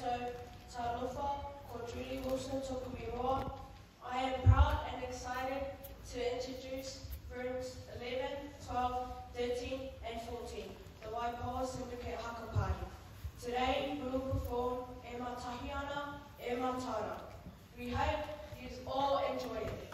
koutou talofa, ko Julie Wilson Tokumiroa. I am proud and excited to introduce rooms 11, 12, 13 and 14, the Waipoua Syndicate Haka Party. Today we will perform E Matahiana, E Matara. We hope you all enjoy it.